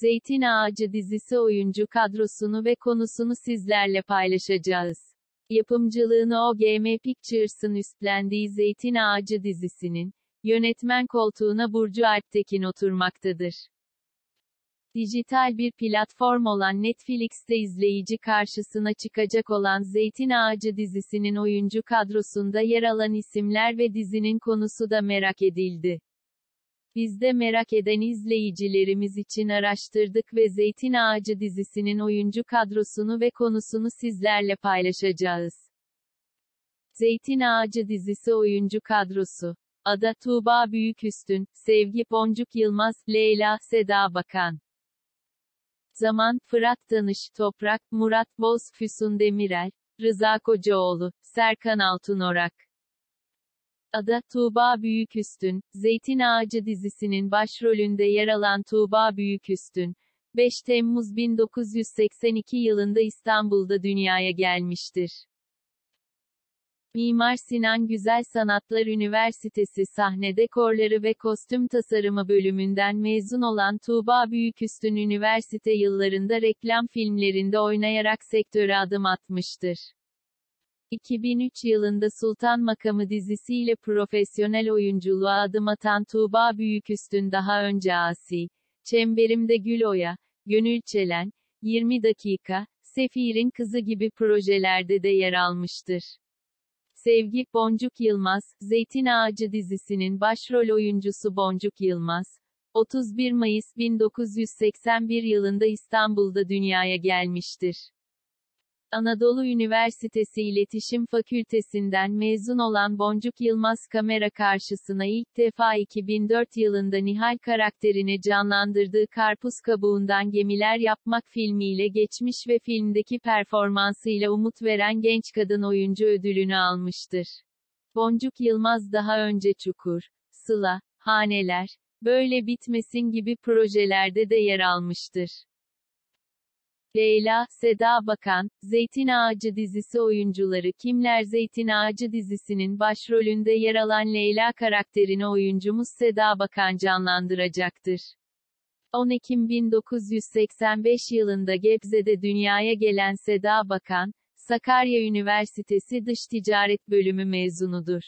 Zeytin Ağacı dizisi oyuncu kadrosunu ve konusunu sizlerle paylaşacağız. Yapımcılığını OGM Pictures'ın üstlendiği Zeytin Ağacı dizisinin yönetmen koltuğuna Burcu Alptekin oturmaktadır. Dijital bir platform olan Netflix'te izleyici karşısına çıkacak olan Zeytin Ağacı dizisinin oyuncu kadrosunda yer alan isimler ve dizinin konusu da merak edildi. Biz de merak eden izleyicilerimiz için araştırdık ve Zeytin Ağacı dizisinin oyuncu kadrosunu ve konusunu sizlerle paylaşacağız. Zeytin Ağacı dizisi oyuncu kadrosu: Ada Tuğba Büyüküstün, Sevgi Boncuk Yılmaz, Leyla Seda Bakan. Zaman: Fırat Tanış, Toprak, Murat Boz, Füsun Demirel, Rıza Kocaoğlu, Serkan Altunorak. Ada Tuğba Büyüküstün, Zeytin Ağacı dizisinin başrolünde yer alan Tuğba Büyüküstün, 5 Temmuz 1982 yılında İstanbul'da dünyaya gelmiştir. Mimar Sinan Güzel Sanatlar Üniversitesi Sahne Dekorları ve Kostüm Tasarımı bölümünden mezun olan Tuğba Büyüküstün üniversite yıllarında reklam filmlerinde oynayarak sektöre adım atmıştır. 2003 yılında Sultan Makamı dizisiyle profesyonel oyunculuğa adım atan Tuğba Büyüküstün daha önce Asi, Çemberimde Gül Oya, Gönül Çelen, 20 Dakika, Sefir'in Kızı gibi projelerde de yer almıştır. Sevgi Boncuk Yılmaz, Zeytin Ağacı dizisinin başrol oyuncusu Boncuk Yılmaz, 31 Mayıs 1981 yılında İstanbul'da dünyaya gelmiştir. Anadolu Üniversitesi İletişim Fakültesinden mezun olan Boncuk Yılmaz kamera karşısına ilk defa 2004 yılında Nihal karakterini canlandırdığı Karpuz Kabuğundan Gemiler Yapmak filmiyle geçmiş ve filmdeki performansıyla umut veren genç kadın oyuncu ödülünü almıştır. Boncuk Yılmaz daha önce Çukur, Sıla, Haneler, Böyle Bitmesin gibi projelerde de yer almıştır. Leyla Seda Bakan, Zeytin Ağacı dizisi oyuncuları kimler? Zeytin Ağacı dizisinin başrolünde yer alan Leyla karakterini oyuncumuz Seda Bakan canlandıracaktır. 10 Ekim 1985 yılında Gebze'de dünyaya gelen Seda Bakan, Sakarya Üniversitesi Dış Ticaret Bölümü mezunudur.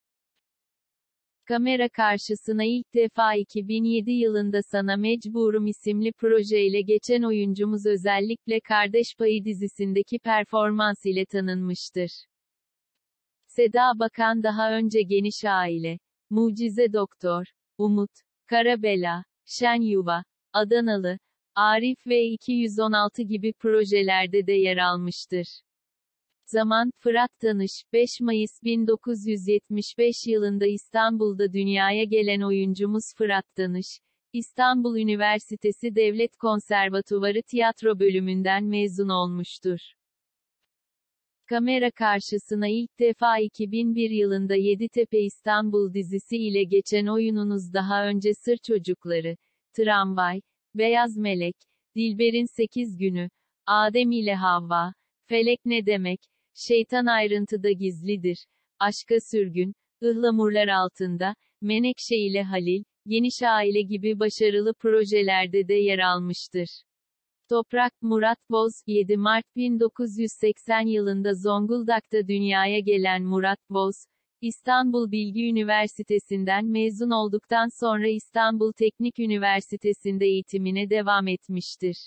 Kamera karşısına ilk defa 2007 yılında Sana Mecburum isimli projeyle geçen oyuncumuz özellikle Kardeş Payı dizisindeki performans ile tanınmıştır. Seda Bakan daha önce Geniş Aile, Mucize Doktor, Umut, Karabela, Şen Yuva, Adanalı, Arif ve 216 gibi projelerde de yer almıştır. Zaman: Fırat Tanış, 5 Mayıs 1975 yılında İstanbul'da dünyaya gelen oyuncumuz Fırat Tanış, İstanbul Üniversitesi Devlet Konservatuvarı Tiyatro bölümünden mezun olmuştur. Kamera karşısına ilk defa 2001 yılında Yeditepe İstanbul dizisi ile geçen oyununuz daha önce Sır Çocukları, Tramvay, Beyaz Melek, Dilber'in 8 Günü, Adem ile Havva, Felek Ne Demek, Şeytan Ayrıntıda Gizlidir, Aşka Sürgün, Ihlamurlar Altında, Menekşe ile Halil, Geniş Aile gibi başarılı projelerde de yer almıştır. Toprak Murat Boz, 7 Mart 1980 yılında Zonguldak'ta dünyaya gelen Murat Boz, İstanbul Bilgi Üniversitesi'nden mezun olduktan sonra İstanbul Teknik Üniversitesi'nde eğitimine devam etmiştir.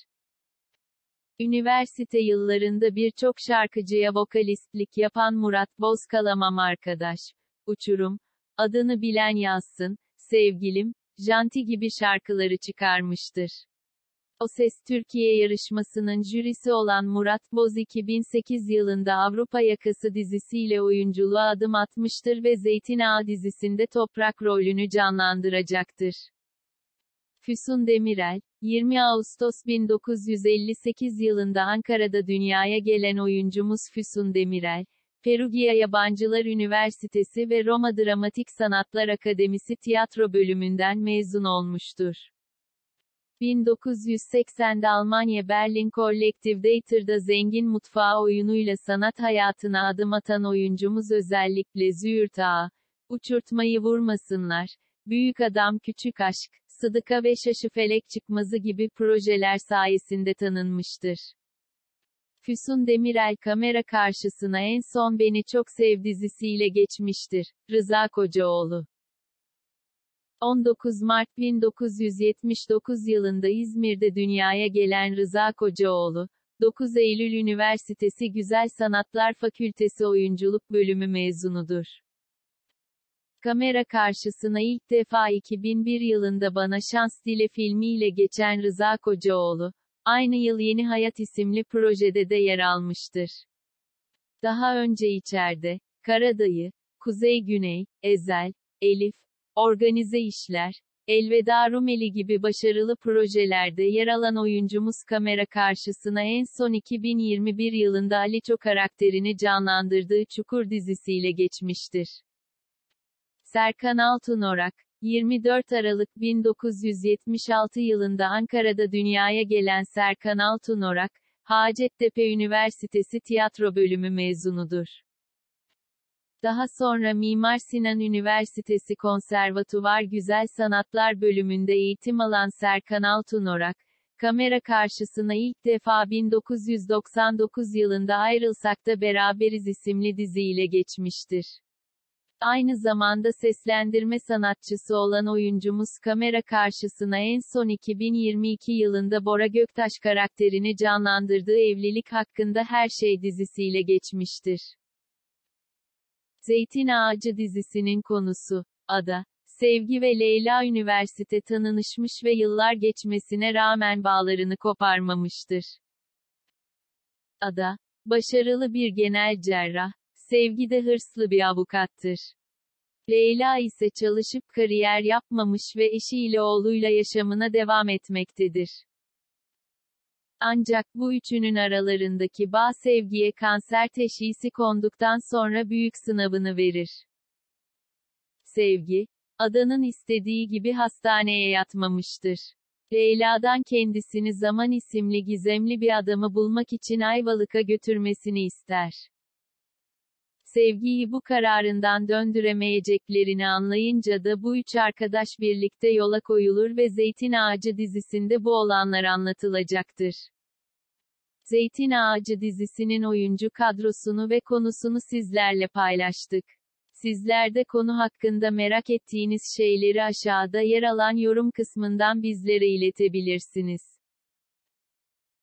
Üniversite yıllarında birçok şarkıcıya vokalistlik yapan Murat Boz Kalamam Arkadaş, Uçurum, Adını Bilen Yazsın, Sevgilim, Janti gibi şarkıları çıkarmıştır. O Ses Türkiye yarışmasının jürisi olan Murat Boz 2008 yılında Avrupa Yakası dizisiyle oyunculuğa adım atmıştır ve Zeytin Ağa dizisinde Toprak rolünü canlandıracaktır. Füsun Demirel, 20 Ağustos 1958 yılında Ankara'da dünyaya gelen oyuncumuz Füsun Demirel, Perugia Yabancılar Üniversitesi ve Roma Dramatik Sanatlar Akademisi tiyatro bölümünden mezun olmuştur. 1980'de Almanya Berlin Collective Theater'da Zengin Mutfağı oyunuyla sanat hayatına adım atan oyuncumuz özellikle Züğürt Ağa, Uçurtmayı Vurmasınlar, Büyük Adam Küçük Aşk, Sıdıka ve Şaşıfelek Çıkmazı gibi projeler sayesinde tanınmıştır. Füsun Demirel kamera karşısına en son Beni Çok Sev dizisiyle geçmiştir. Rıza Kocaoğlu 19 Mart 1979 yılında İzmir'de dünyaya gelen Rıza Kocaoğlu, 9 Eylül Üniversitesi Güzel Sanatlar Fakültesi Oyunculuk Bölümü mezunudur. Kamera karşısına ilk defa 2001 yılında Bana Şans Dile filmiyle geçen Rıza Kocaoğlu, aynı yıl Yeni Hayat isimli projede de yer almıştır. Daha önce içeride, Karadayı, Kuzey Güney, Ezel, Elif, Organize İşler, Elveda Rumeli gibi başarılı projelerde yer alan oyuncumuz kamera karşısına en son 2021 yılında Aliço karakterini canlandırdığı Çukur dizisiyle geçmiştir. Serkan Altınorak, 24 Aralık 1976 yılında Ankara'da dünyaya gelen Serkan Altınorak, Hacettepe Üniversitesi Tiyatro Bölümü mezunudur. Daha sonra Mimar Sinan Üniversitesi Konservatuvar Güzel Sanatlar Bölümünde eğitim alan Serkan Altınorak, kamera karşısına ilk defa 1999 yılında Ayrılsak da Beraberiz isimli diziyle geçmiştir. Aynı zamanda seslendirme sanatçısı olan oyuncumuz kamera karşısına en son 2022 yılında Bora Göktaş karakterini canlandırdığı Evlilik Hakkında Her Şey dizisiyle geçmiştir. Zeytin Ağacı dizisinin konusu, Ada, Sevgi ve Leyla üniversite tanışmış ve yıllar geçmesine rağmen bağlarını koparmamıştır. Ada, başarılı bir genel cerrah, Sevgi de hırslı bir avukattır. Leyla ise çalışıp kariyer yapmamış ve eşiyle oğluyla yaşamına devam etmektedir. Ancak bu üçünün aralarındaki bağ Sevgi'ye kanser teşhisi konduktan sonra büyük sınavını verir. Sevgi, Ada'nın istediği gibi hastaneye yatmamıştır. Leyla'dan kendisini Zaman isimli gizemli bir adamı bulmak için Ayvalık'a götürmesini ister. Sevgi'yi bu kararından döndüremeyeceklerini anlayınca da bu üç arkadaş birlikte yola koyulur ve Zeytin Ağacı dizisinde bu olanlar anlatılacaktır. Zeytin Ağacı dizisinin oyuncu kadrosunu ve konusunu sizlerle paylaştık. Sizler de konu hakkında merak ettiğiniz şeyleri aşağıda yer alan yorum kısmından bizlere iletebilirsiniz.